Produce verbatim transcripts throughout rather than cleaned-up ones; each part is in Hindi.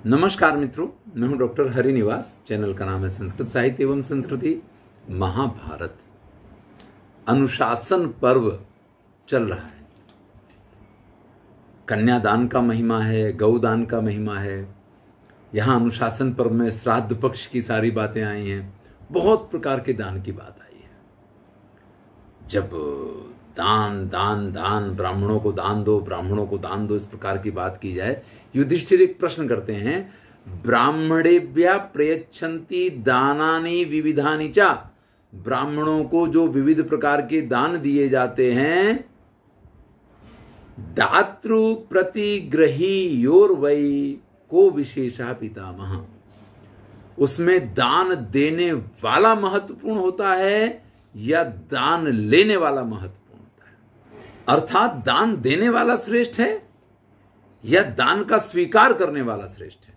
नमस्कार मित्रों, मैं हूं डॉक्टर हरिनिवास। चैनल का नाम है संस्कृत साहित्य एवं संस्कृति महाभारत। अनुशासन पर्व चल रहा है। कन्यादान का महिमा है, गौदान का महिमा है। यहां अनुशासन पर्व में श्राद्ध पक्ष की सारी बातें आई हैं। बहुत प्रकार के दान की बात आई है। जब दान दान दान ब्राह्मणों को दान दो, ब्राह्मणों को दान दो, इस प्रकार की बात की जाए, युधिष्ठिर एक प्रश्न करते हैं, ब्राह्मणेभ्यः प्रयच्छन्ति दानानि विविधानि च। ब्राह्मणों को जो विविध प्रकार के दान दिए जाते हैं, दातृ प्रतिग्रही योर वै को विशेषः पितामह। उसमें दान देने वाला महत्वपूर्ण होता है या दान लेने वाला महत्वपूर्ण होता है? अर्थात दान देने वाला श्रेष्ठ है या दान का स्वीकार करने वाला श्रेष्ठ है?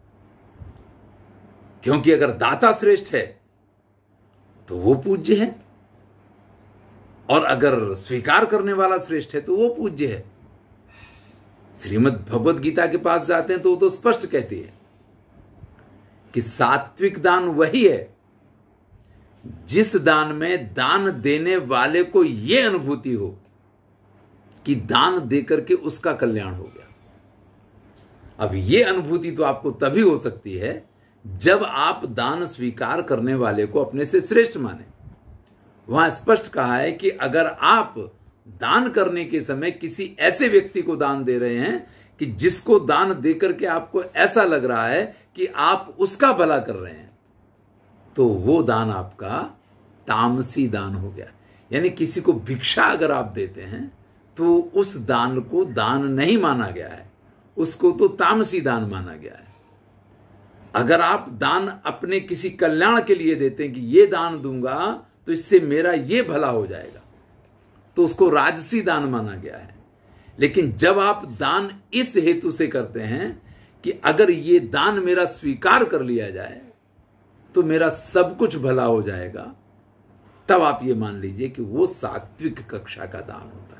क्योंकि अगर दाता श्रेष्ठ है तो वो पूज्य है, और अगर स्वीकार करने वाला श्रेष्ठ है तो वो पूज्य है। श्रीमद् भगवद गीता के पास जाते हैं तो वो तो स्पष्ट कहती है कि सात्विक दान वही है जिस दान में दान देने वाले को यह अनुभूति हो कि दान देकर के उसका कल्याण हो गया। अब यह अनुभूति तो आपको तभी हो सकती है जब आप दान स्वीकार करने वाले को अपने से श्रेष्ठ माने। वहां स्पष्ट कहा है कि अगर आप दान करने के समय किसी ऐसे व्यक्ति को दान दे रहे हैं कि जिसको दान देकर के आपको ऐसा लग रहा है कि आप उसका भला कर रहे हैं, तो वो दान आपका तामसी दान हो गया। यानी किसी को भिक्षा अगर आप देते हैं तो उस दान को दान नहीं माना गया है, उसको तो तामसी दान माना गया है। अगर आप दान अपने किसी कल्याण के लिए देते हैं कि ये दान दूंगा तो इससे मेरा ये भला हो जाएगा, तो उसको राजसी दान माना गया है। लेकिन जब आप दान इस हेतु से करते हैं कि अगर ये दान मेरा स्वीकार कर लिया जाए तो मेरा सब कुछ भला हो जाएगा, तब आप ये मान लीजिए कि वो सात्विक कक्षा का दान होता है।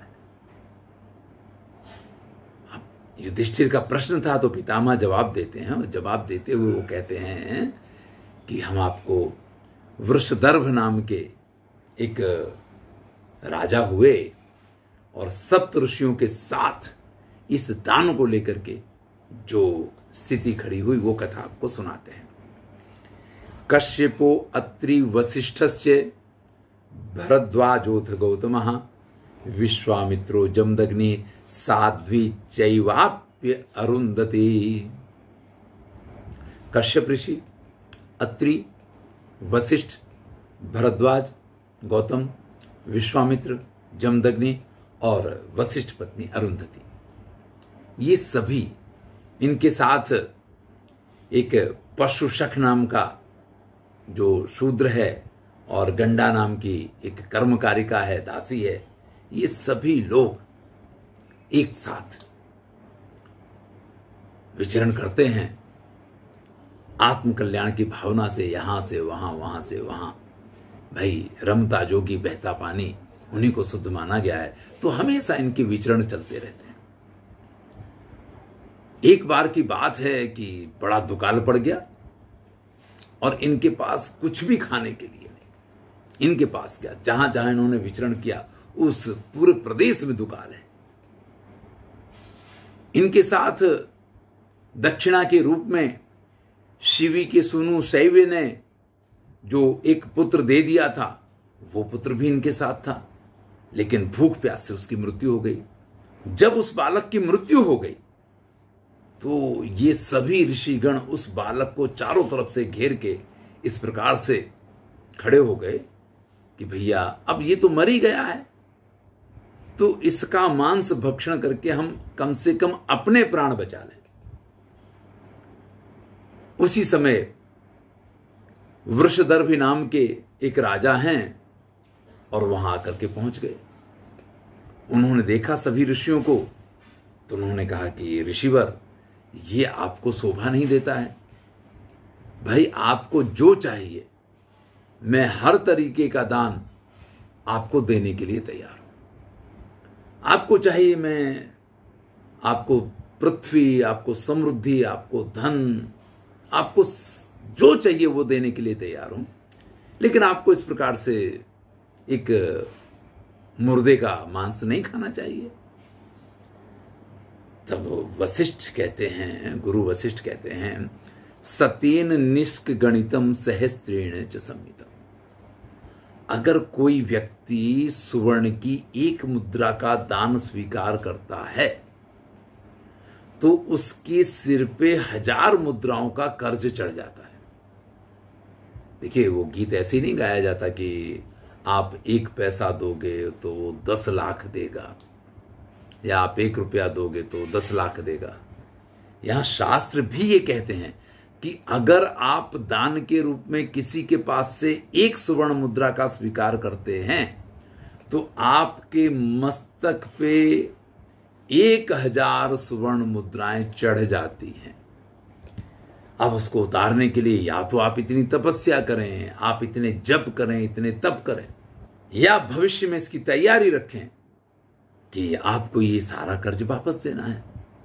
युधिष्ठिर का प्रश्न था तो पितामह जवाब देते हैं, और जवाब देते हुए वो कहते हैं कि हम आपको वृषदर्भ नाम के एक राजा हुए और सप्त ऋषियों के साथ इस दान को लेकर के जो स्थिति खड़ी हुई वो कथा आपको सुनाते हैं। कश्यपो अत्रि वसिष्ठश्च भरद्वाजोऽथ गौतमः विश्वामित्रो जमदग्नि साध्वी चैवाप्य अरुंधति। कश्यप ऋषि, अत्रि, वशिष्ठ, भरद्वाज, गौतम, विश्वामित्र, जमदग्नि और वशिष्ठ पत्नी अरुंधति, ये सभी, इनके साथ एक पशुशख नाम का जो शूद्र है और गंडा नाम की एक कर्मकारिका है, दासी है, ये सभी लोग एक साथ विचरण करते हैं आत्म कल्याण की भावना से। यहां से वहां, वहां से वहां, भाई रमता जोगी बहता पानी, उन्हीं को शुद्ध माना गया है। तो हमेशा इनके विचरण चलते रहते हैं। एक बार की बात है कि बड़ा दुकाल पड़ गया और इनके पास कुछ भी खाने के लिए नहीं। इनके पास क्या, जहां जहां इन्होंने विचरण किया उस पूरे प्रदेश में दुकाल है। इनके साथ दक्षिणा के रूप में शिवी के सुनु शैव्य ने जो एक पुत्र दे दिया था, वो पुत्र भी इनके साथ था, लेकिन भूख प्यास से उसकी मृत्यु हो गई। जब उस बालक की मृत्यु हो गई तो ये सभी ऋषिगण उस बालक को चारों तरफ से घेर के इस प्रकार से खड़े हो गए कि भैया अब ये तो मर ही गया है, तो इसका मांस भक्षण करके हम कम से कम अपने प्राण बचा लें। उसी समय वृषदर्भी नाम के एक राजा हैं और वहां आकर के पहुंच गए। उन्होंने देखा सभी ऋषियों को, तो उन्होंने कहा कि ऋषिवर, ये आपको शोभा नहीं देता है। भाई आपको जो चाहिए मैं हर तरीके का दान आपको देने के लिए तैयार हूं। आपको चाहिए मैं आपको पृथ्वी, आपको समृद्धि, आपको धन, आपको जो चाहिए वो देने के लिए तैयार हूं, लेकिन आपको इस प्रकार से एक मुर्दे का मांस नहीं खाना चाहिए। तब वशिष्ठ कहते हैं, गुरु वशिष्ठ कहते हैं, सतेन निष्क गणितम सहस्त्रेण च संमितम। अगर कोई व्यक्ति सुवर्ण की एक मुद्रा का दान स्वीकार करता है तो उसके सिर पे हजार मुद्राओं का कर्ज चढ़ जाता है। देखिए, वो गीत ऐसे ही नहीं गाया जाता कि आप एक पैसा दोगे तो वो दस लाख देगा, या आप एक रुपया दोगे तो दस लाख देगा। यहां शास्त्र भी ये कहते हैं कि अगर आप दान के रूप में किसी के पास से एक सुवर्ण मुद्रा का स्वीकार करते हैं तो आपके मस्तक पे एक हजार सुवर्ण मुद्राएं चढ़ जाती हैं। अब उसको उतारने के लिए या तो आप इतनी तपस्या करें, आप इतने जप करें, इतने तप करें, या भविष्य में इसकी तैयारी रखें कि आपको ये सारा कर्ज वापस देना है।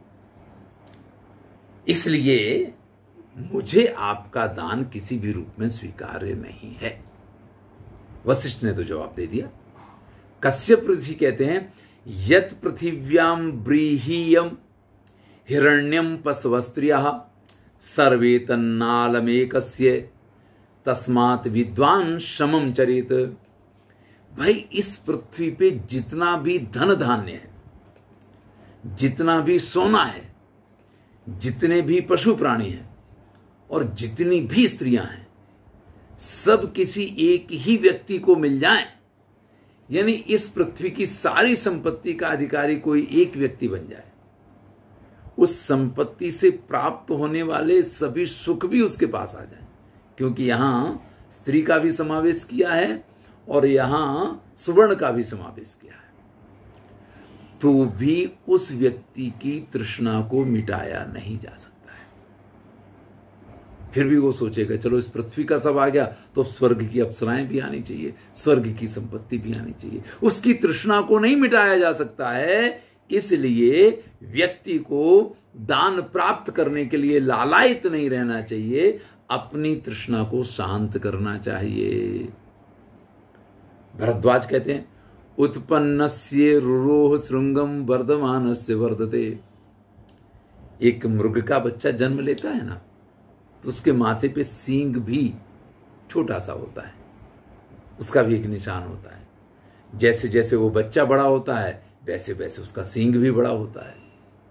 इसलिए मुझे आपका दान किसी भी रूप में स्वीकार्य नहीं है। वशिष्ठ ने तो जवाब दे दिया। कश्यप ऋषि कहते हैं, यत पृथिव्याम ब्रीहीयम हिरण्यम पशवस्त्रियः सर्वे तन्नालमेकस्य तस्मात् विद्वान शमम चरेत। भाई, इस पृथ्वी पे जितना भी धन धान्य है, जितना भी सोना है, जितने भी पशु प्राणी हैं और जितनी भी स्त्रियां हैं, सब किसी एक ही व्यक्ति को मिल जाएं, यानी इस पृथ्वी की सारी संपत्ति का अधिकारी कोई एक व्यक्ति बन जाए, उस संपत्ति से प्राप्त होने वाले सभी सुख भी उसके पास आ जाएं, क्योंकि यहां स्त्री का भी समावेश किया है और यहां सुवर्ण का भी समावेश किया है, तो भी उस व्यक्ति की तृष्णा को मिटाया नहीं जा सकता है। फिर भी वो सोचेगा, चलो इस पृथ्वी का सब आ गया तो स्वर्ग की अप्सराएं भी आनी चाहिए, स्वर्ग की संपत्ति भी आनी चाहिए। उसकी तृष्णा को नहीं मिटाया जा सकता है, इसलिए व्यक्ति को दान प्राप्त करने के लिए लालायित नहीं रहना चाहिए, अपनी तृष्णा को शांत करना चाहिए। भरद्वाज कहते हैं, उत्पन्नस्य रुरोह श्रृंगम वर्धमानस्य वर्धते। एक मृग का बच्चा जन्म लेता है ना, तो उसके माथे पे सींग भी छोटा सा होता है, उसका भी एक निशान होता है। जैसे जैसे वो बच्चा बड़ा होता है वैसे वैसे उसका सींग भी बड़ा होता है।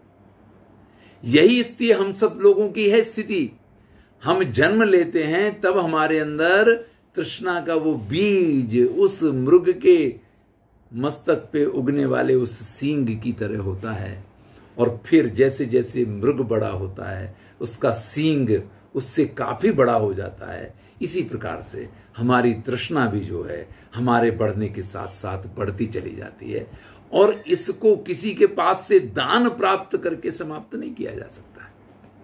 यही स्थिति हम सब लोगों की है स्थिति। हम जन्म लेते हैं तब हमारे अंदर तृष्णा का वो बीज उस मृग के मस्तक पे उगने वाले उस सींग की तरह होता है, और फिर जैसे जैसे मृग बड़ा होता है उसका सींग उससे काफी बड़ा हो जाता है। इसी प्रकार से हमारी तृष्णा भी जो है हमारे बढ़ने के साथ साथ बढ़ती चली जाती है, और इसको किसी के पास से दान प्राप्त करके समाप्त नहीं किया जा सकता है।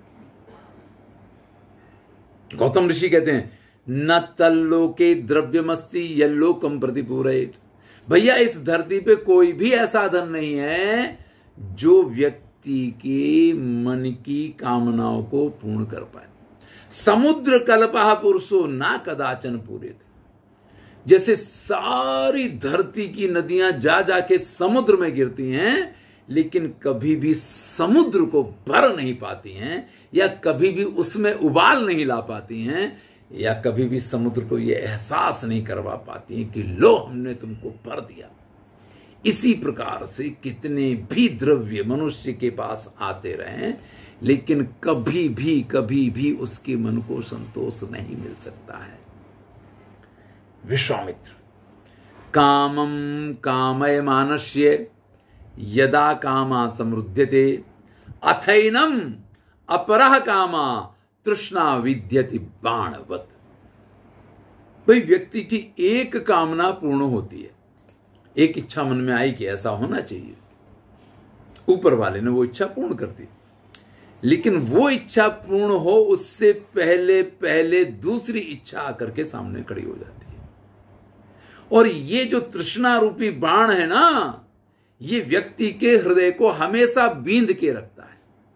गौतम ऋषि कहते हैं, न तल्लोके द्रव्यमस्ति यल्लोकम प्रतिपूरयेत। भैया, इस धरती पे कोई भी ऐसा धन नहीं है जो व्यक्ति के मन की कामनाओं को पूर्ण कर पाए। समुद्र कल्पः पुरुषो ना कदाचन पूरेत। जैसे सारी धरती की नदियां जा जाके समुद्र में गिरती हैं, लेकिन कभी भी समुद्र को भर नहीं पाती हैं, या कभी भी उसमें उबाल नहीं ला पाती हैं, या कभी भी समुद्र को यह एहसास नहीं करवा पाती हैं कि लो हमने तुमको भर दिया। इसी प्रकार से कितने भी द्रव्य मनुष्य के पास आते रहें, लेकिन कभी भी कभी भी उसके मन को संतोष नहीं मिल सकता है। विश्वामित्र, कामम कामयमानस्य यदा कामा समृद्ध्यते अथैनम अपरः कामा तृष्णा विद्यति बाणवत। भाई, व्यक्ति की एक कामना पूर्ण होती है, एक इच्छा मन में आई कि ऐसा होना चाहिए, ऊपर वाले ने वो इच्छा पूर्ण कर दी, लेकिन वो इच्छा पूर्ण हो उससे पहले पहले दूसरी इच्छा आकर के सामने खड़ी हो जाती है। और ये जो तृष्णा रूपी बाण है ना, ये व्यक्ति के हृदय को हमेशा बींध के रखता है।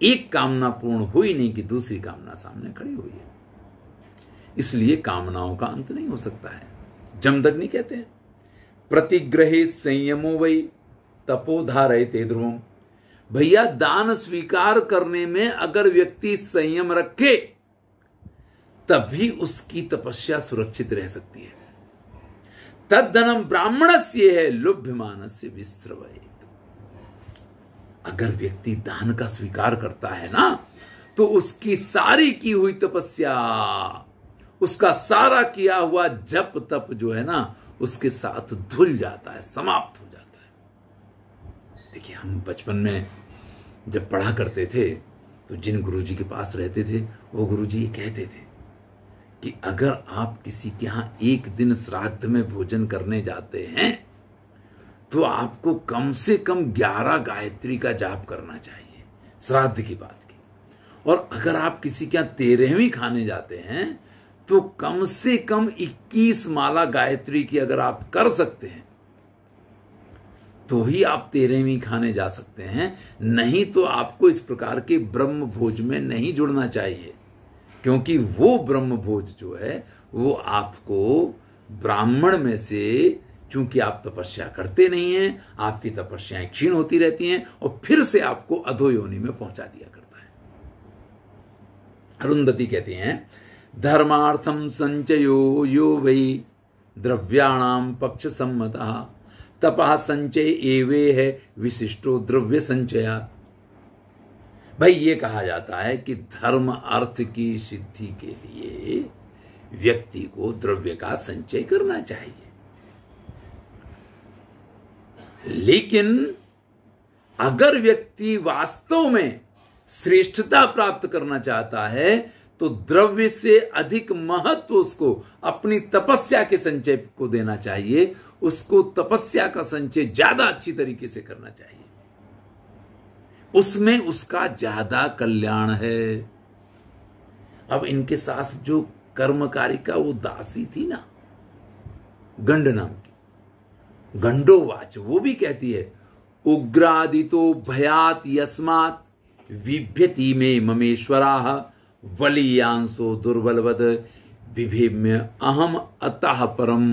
एक कामना पूर्ण हुई नहीं कि दूसरी कामना सामने खड़ी हुई है। इसलिए कामनाओं का अंत नहीं हो सकता है। जमदग्नि कहते हैं प्रतिग्रहे संयमो वै तपोधारयते ध्रुवम। भैया दान स्वीकार करने में अगर व्यक्ति संयम रखे तभी उसकी तपस्या सुरक्षित रह सकती है। तद्धनम ब्राह्मणस्य है लुभ्यमानस्य विस्रवयेत। अगर व्यक्ति दान का स्वीकार करता है ना तो उसकी सारी की हुई तपस्या, उसका सारा किया हुआ जप तप जो है ना उसके साथ धुल जाता है, समाप्त हो जाता है। देखिए हम बचपन में जब पढ़ा करते थे तो जिन गुरुजी के पास रहते थे वो गुरुजी ये कहते थे कि अगर आप किसी के यहां एक दिन श्राद्ध में भोजन करने जाते हैं तो आपको कम से कम ग्यारह गायत्री का जाप करना चाहिए श्राद्ध की बात की। और अगर आप किसी के यहां तेरहवीं खाने जाते हैं तो कम से कम इक्कीस माला गायत्री की अगर आप कर सकते हैं तो ही आप तेरहवीं खाने जा सकते हैं, नहीं तो आपको इस प्रकार के ब्रह्म भोज में नहीं जुड़ना चाहिए। क्योंकि वो ब्रह्म भोज जो है वो आपको ब्राह्मण में से, चूंकि आप तपस्या करते नहीं हैं, आपकी तपस्याएं क्षीण होती रहती हैं और फिर से आपको अधोयोनि में पहुंचा दिया करता है। अरुंधति कहती हैं धर्मार्थम संचयो यो वै द्रव्याणाम पक्ष सम्मतः तपः संचय एवे है विशिष्टो द्रव्य संचया। भाई ये कहा जाता है कि धर्म अर्थ की सिद्धि के लिए व्यक्ति को द्रव्य का संचय करना चाहिए, लेकिन अगर व्यक्ति वास्तव में श्रेष्ठता प्राप्त करना चाहता है तो द्रव्य से अधिक महत्व उसको अपनी तपस्या के संचय को देना चाहिए। उसको तपस्या का संचय ज्यादा अच्छी तरीके से करना चाहिए, उसमें उसका ज्यादा कल्याण है। अब इनके साथ जो कर्मकारिका वो दासी थी ना गंड नाम की, गंडोवाच, वो भी कहती है उग्रादितो भयात यस्मात् विभ्यति में ममेश्वराः वलीयांसो दुर्बलवद विभेम्य अहम अतः परम।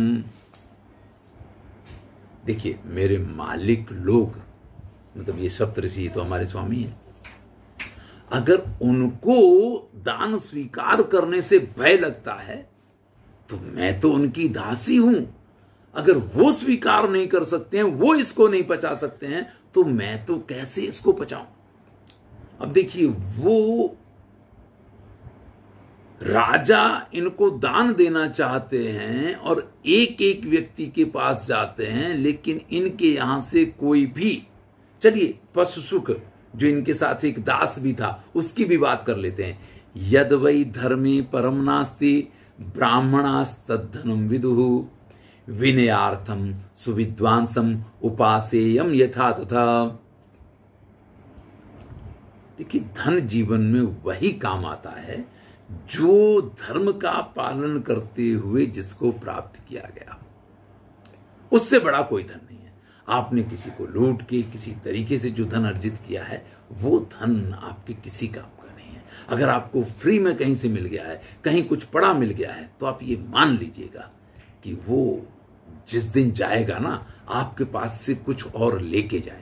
देखिए मेरे मालिक लोग, मतलब ये सप्तऋषि तो हमारे स्वामी हैं, अगर उनको दान स्वीकार करने से भय लगता है तो मैं तो उनकी दासी हूं। अगर वो स्वीकार नहीं कर सकते हैं, वो इसको नहीं पचा सकते हैं, तो मैं तो कैसे इसको पचाऊं। अब देखिए वो राजा इनको दान देना चाहते हैं और एक एक व्यक्ति के पास जाते हैं, लेकिन इनके यहां से कोई भी, चलिए पशुसुख जो इनके साथ एक दास भी था उसकी भी बात कर लेते हैं। यद वै धर्मे परम नास्ति ब्राह्मणास्तद्धनम विदुः विनयार्थम सुविद्वांसम उपासेयम यथा तथा। देखिए धन जीवन में वही काम आता है जो धर्म का पालन करते हुए जिसको प्राप्त किया गया, उससे बड़ा कोई धन नहीं है। आपने किसी को लूट के किसी तरीके से जो धन अर्जित किया है वो धन आपके किसी काम का नहीं है। अगर आपको फ्री में कहीं से मिल गया है, कहीं कुछ पड़ा मिल गया है, तो आप ये मान लीजिएगा कि वो जिस दिन जाएगा ना आपके पास से कुछ और लेके जाएगा।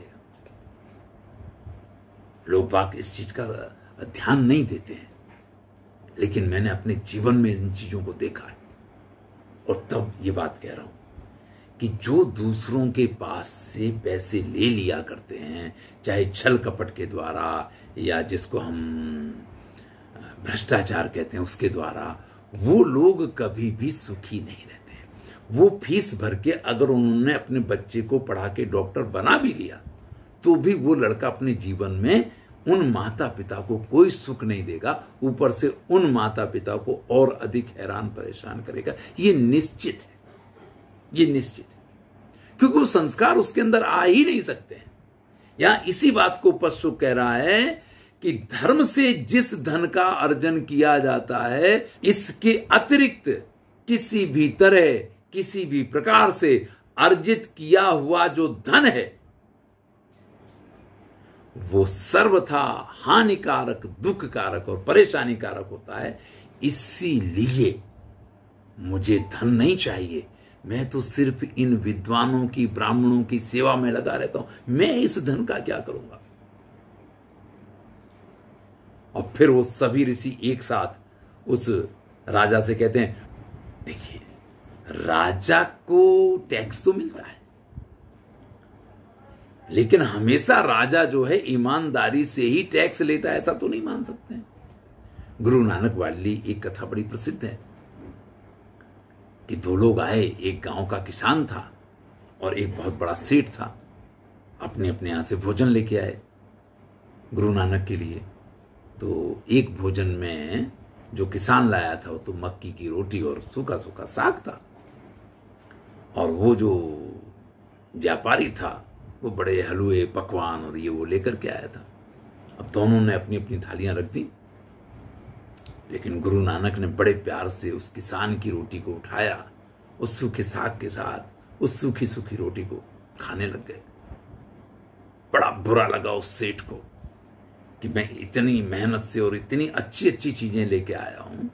लोग बाग इस चीज का ध्यान नहीं देते हैं, लेकिन मैंने अपने जीवन में इन चीजों को देखा है और तब ये बात कह रहा हूं कि जो दूसरों के पास से पैसे ले लिया करते हैं, चाहे छल कपट के द्वारा या जिसको हम भ्रष्टाचार कहते हैं उसके द्वारा, वो लोग कभी भी सुखी नहीं रहते हैं। वो फीस भर के अगर उन्होंने अपने बच्चे को पढ़ा के डॉक्टर बना भी लिया तो भी वो लड़का अपने जीवन में उन माता पिता को कोई सुख नहीं देगा, ऊपर से उन माता पिता को और अधिक हैरान परेशान करेगा। ये निश्चित है, ये निश्चित है, क्योंकि वो संस्कार उसके अंदर आ ही नहीं सकते हैं। यहां इसी बात को पशु कह रहा है कि धर्म से जिस धन का अर्जन किया जाता है, इसके अतिरिक्त किसी भी तरह किसी भी प्रकार से अर्जित किया हुआ जो धन है वो सर्वथा हानिकारक, दुखकारक और परेशानी कारक होता है। इसीलिए मुझे धन नहीं चाहिए, मैं तो सिर्फ इन विद्वानों की, ब्राह्मणों की सेवा में लगा रहता हूं, मैं इस धन का क्या करूंगा। और फिर वो सभी ऋषि एक साथ उस राजा से कहते हैं, देखिए राजा को टैक्स तो मिलता है, लेकिन हमेशा राजा जो है ईमानदारी से ही टैक्स लेता है, ऐसा तो नहीं मान सकते हैं। गुरु नानक वाली एक कथा बड़ी प्रसिद्ध है कि दो लोग आए, एक गांव का किसान था और एक बहुत बड़ा सेठ था। अपने अपने यहां से भोजन लेके आए गुरु नानक के लिए। तो एक भोजन में जो किसान लाया था वो तो मक्की की रोटी और सूखा सूखा साग था, और वो जो व्यापारी था वो बड़े हलवे, पकवान और ये वो लेकर के आया था। अब दोनों ने अपनी अपनी थालियां रख दी, लेकिन गुरु नानक ने बड़े प्यार से उस किसान की रोटी को उठाया, उस सूखे साग के साथ उस सूखी सूखी रोटी को खाने लग गए। बड़ा बुरा लगा उस सेठ को कि मैं इतनी मेहनत से और इतनी अच्छी अच्छी चीजें लेके आया हूं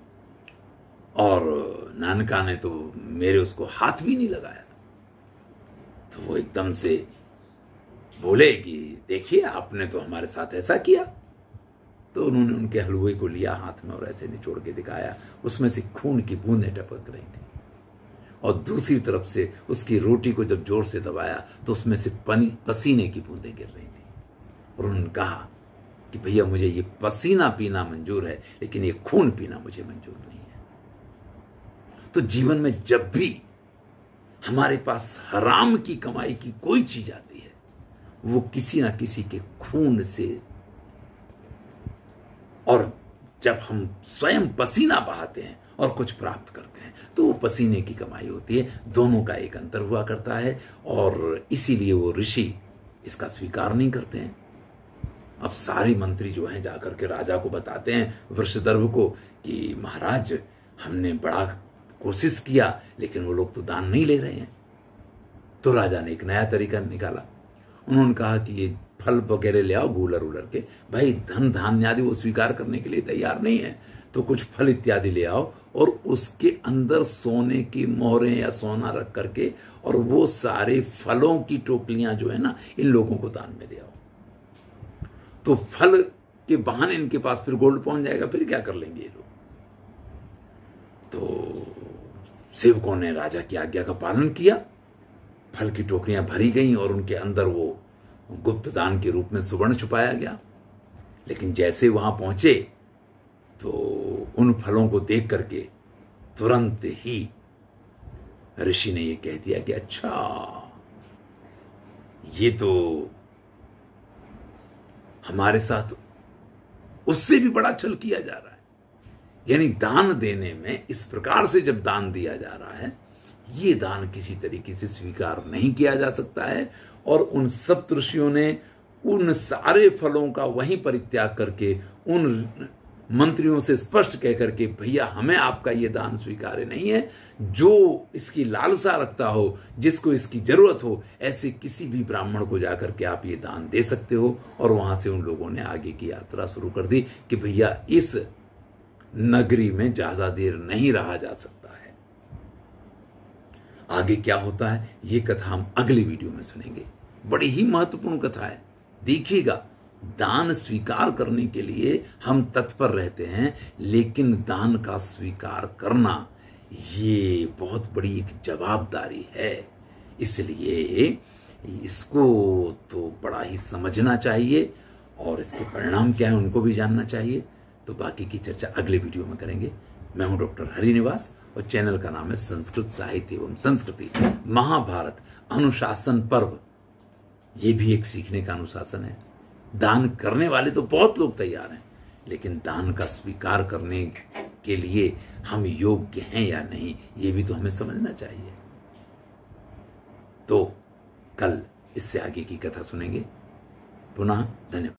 और नानका ने तो मेरे उसको हाथ भी नहीं लगाया। तो वो एकदम से बोले कि देखिए आपने तो हमारे साथ ऐसा किया। तो उन्होंने उनके हलवे को लिया हाथ में और ऐसे निचोड़ के दिखाया, उसमें से खून की बूंदें टपक रही थी। और दूसरी तरफ से उसकी रोटी को जब जोर से दबाया तो उसमें से पनी पसीने की बूंदें गिर रही थी। और उन्होंने कहा कि भैया मुझे ये पसीना पीना मंजूर है, लेकिन ये खून पीना मुझे मंजूर नहीं है। तो जीवन में जब भी हमारे पास हराम की कमाई की कोई चीज आती है, वो किसी ना किसी के खून से, और जब हम स्वयं पसीना बहाते हैं और कुछ प्राप्त करते हैं तो वो पसीने की कमाई होती है। दोनों का एक अंतर हुआ करता है, और इसीलिए वो ऋषि इसका स्वीकार नहीं करते हैं। अब सारे मंत्री जो हैं जाकर के राजा को बताते हैं, वृषदर्भ को, कि महाराज हमने बड़ा कोशिश किया लेकिन वो लोग तो दान नहीं ले रहे हैं। तो राजा ने एक नया तरीका निकाला। उन्होंने कहा कि ये फल वगैरह ले आओ गूलर उलर के। भाई धन धान्य आदि वो स्वीकार करने के लिए तैयार नहीं है, तो कुछ फल इत्यादि ले आओ और उसके अंदर सोने की मोहरें या सोना रख करके, और वो सारे फलों की टोकरियां जो है ना, इन लोगों को दान में दे आओ। तो फल के बहाने इनके पास फिर गोल्ड पहुंच जाएगा, फिर क्या कर लेंगे ये लोग। तो सेवकों ने राजा की आज्ञा का पालन किया, फल की टोकरियां भरी गईं और उनके अंदर वो गुप्त दान के रूप में सुवर्ण छुपाया गया। लेकिन जैसे वहां पहुंचे तो उन फलों को देख करके तुरंत ही ऋषि ने ये कह दिया कि अच्छा, ये तो हमारे साथ उससे भी बड़ा छल किया जा रहा है। यानी दान देने में इस प्रकार से जब दान दिया जा रहा है, ये दान किसी तरीके से स्वीकार नहीं किया जा सकता है। और उन सप्तऋषियों ने उन सारे फलों का वहीं परित्याग करके उन मंत्रियों से स्पष्ट कहकर के, भैया हमें आपका ये दान स्वीकार्य नहीं है। जो इसकी लालसा रखता हो, जिसको इसकी जरूरत हो, ऐसे किसी भी ब्राह्मण को जाकर के आप ये दान दे सकते हो। और वहां से उन लोगों ने आगे की यात्रा शुरू कर दी कि भैया इस नगरी में ज्यादा देर नहीं रहा जा सकता है। आगे क्या होता है ये कथा हम अगली वीडियो में सुनेंगे। बड़ी ही महत्वपूर्ण कथा है, देखिएगा। दान स्वीकार करने के लिए हम तत्पर रहते हैं, लेकिन दान का स्वीकार करना ये बहुत बड़ी एक जवाबदारी है। इसलिए इसको तो बड़ा ही समझना चाहिए, और इसके परिणाम क्या है उनको भी जानना चाहिए। तो बाकी की चर्चा अगले वीडियो में करेंगे। मैं हूं डॉक्टर हरिनिवास और चैनल का नाम है संस्कृत साहित्य एवं संस्कृति। महाभारत अनुशासन पर्व, ये भी एक सीखने का अनुशासन है। दान करने वाले तो बहुत लोग तैयार हैं, लेकिन दान का स्वीकार करने के लिए हम योग्य हैं या नहीं, ये भी तो हमें समझना चाहिए। तो कल इससे आगे की कथा सुनेंगे। पुनः धन्यवाद।